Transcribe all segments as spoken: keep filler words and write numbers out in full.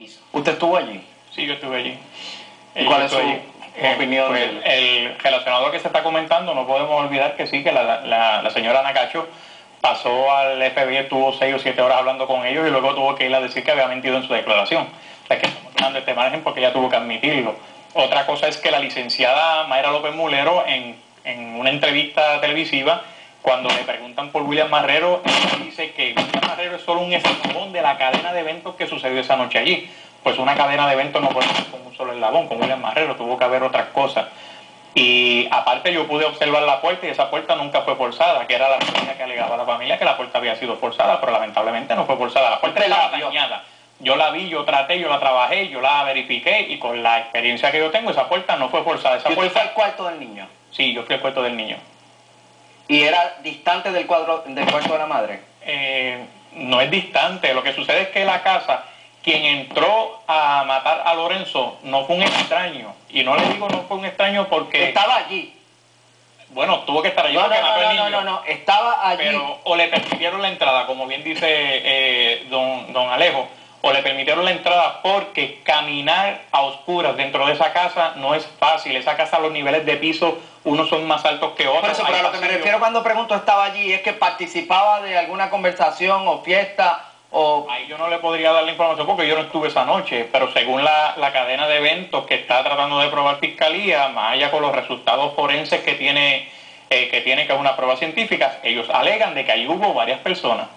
¿Usted estuvo allí? Sí, yo estuve allí. ¿Y cuál es su allí. opinión? Pues, del... el relacionado a lo que se está comentando, no podemos olvidar que sí, que la, la, la señora Nacacho pasó al F B I, estuvo seis o siete horas hablando con ellos y luego tuvo que ir a decir que había mentido en su declaración. O sea, que estamos dando este margen porque ella tuvo que admitirlo. Otra cosa es que la licenciada Mayra López Mulero, en, en una entrevista televisiva, cuando le preguntan por William Marrero, ella dice que William Marrero es solo un eslabón de la cadena de eventos que sucedió esa noche allí. Pues una cadena de eventos no puede ser con un solo eslabón, con William Marrero, tuvo que haber otras cosas. Y aparte yo pude observar la puerta y esa puerta nunca fue forzada, que era la teoría que alegaba la familia, que la puerta había sido forzada, pero lamentablemente no fue forzada. La puerta estaba dañada. Yo la vi, yo traté, yo la trabajé, yo la verifiqué y con la experiencia que yo tengo, esa puerta no fue forzada. Esa ¿Y usted puerta... fue al cuarto del niño? Sí, yo fui al cuarto del niño. ¿Y era distante del, cuadro, del cuarto de la madre? Eh, no es distante, lo que sucede es que la casa... Quien entró a matar a Lorenzo no fue un extraño. Y no le digo no fue un extraño porque... Estaba allí. Bueno, tuvo que estar allí no, porque no, mató no, al niño. No, no, no, estaba allí. Pero o le permitieron la entrada, como bien dice eh, don, don Alejo, o le permitieron la entrada porque caminar a oscuras dentro de esa casa no es fácil. Esa casa, los niveles de piso, unos son más altos que otros. Por eso, pero a lo que me refiero cuando pregunto estaba allí es que participaba de alguna conversación o fiesta... O... Ahí yo no le podría dar la información porque yo no estuve esa noche, pero según la, la cadena de eventos que está tratando de probar Fiscalía, más allá con los resultados forenses que tiene, eh, que tiene que es una prueba científica, ellos alegan de que ahí hubo varias personas.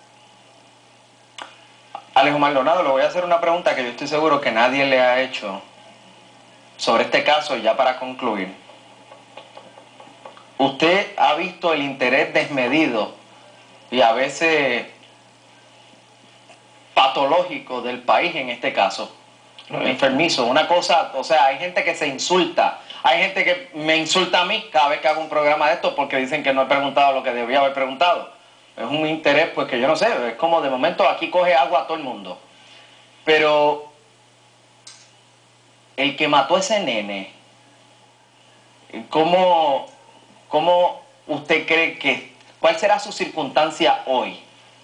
Alejo Maldonado, le voy a hacer una pregunta que yo estoy seguro que nadie le ha hecho sobre este caso, ya para concluir. ¿Usted ha visto el interés desmedido y a veces patológico del país en este caso? Enfermizo, una cosa, o sea, hay gente que se insulta, hay gente que me insulta a mí cada vez que hago un programa de esto porque dicen que no he preguntado lo que debía haber preguntado. Es un interés, pues que yo no sé, es como de momento aquí coge agua a todo el mundo. Pero el que mató a ese nene, ¿cómo, cómo usted cree que, cuál será su circunstancia hoy?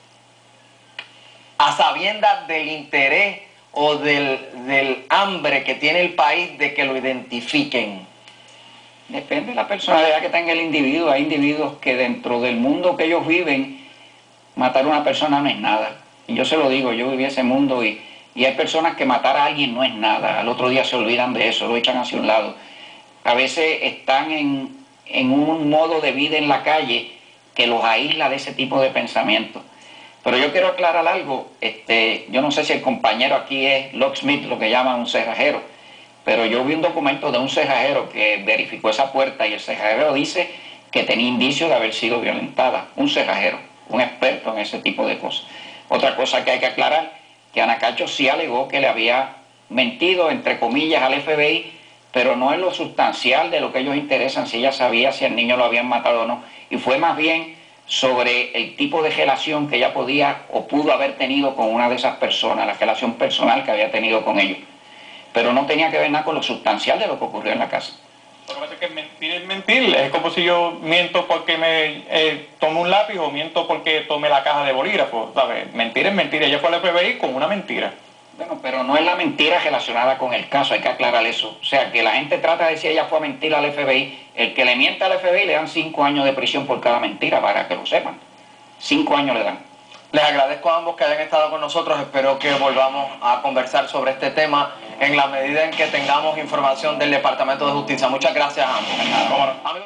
A sabiendas del interés o del, del hambre que tiene el país de que lo identifiquen. Depende de la personalidad que tenga el individuo. Hay individuos que dentro del mundo que ellos viven, matar a una persona no es nada. Y yo se lo digo, yo viví ese mundo y, y hay personas que matar a alguien no es nada. Al otro día se olvidan de eso, lo echan hacia un lado. A veces están en, en un modo de vida en la calle que los aísla de ese tipo de pensamientos. Pero yo quiero aclarar algo, este, yo no sé si el compañero aquí es locksmith, lo que llaman un cerrajero, pero yo vi un documento de un cerrajero que verificó esa puerta y el cerrajero dice que tenía indicios de haber sido violentada. Un cerrajero, un experto en ese tipo de cosas. Otra cosa que hay que aclarar, que Anacacho sí alegó que le había mentido, entre comillas, al F B I, pero no es lo sustancial de lo que ellos interesan, si ella sabía si el niño lo habían matado o no, y fue más bien sobre el tipo de relación que ella podía o pudo haber tenido con una de esas personas, la relación personal que había tenido con ellos. Pero no tenía que ver nada con lo sustancial de lo que ocurrió en la casa. Lo que pasa es que mentir es mentir. Es como si yo miento porque me eh, tomo un lápiz o miento porque tomé la caja de bolígrafo, ¿sabes? Mentir es mentir. Ella fue al F B I con una mentira. Bueno, pero no es la mentira relacionada con el caso, hay que aclarar eso. O sea, que la gente trata de decir ella fue a mentir al F B I. El que le miente al F B I le dan cinco años de prisión por cada mentira, para que lo sepan. Cinco años le dan. Les agradezco a ambos que hayan estado con nosotros. Espero que volvamos a conversar sobre este tema en la medida en que tengamos información del Departamento de Justicia. Muchas gracias a ambos.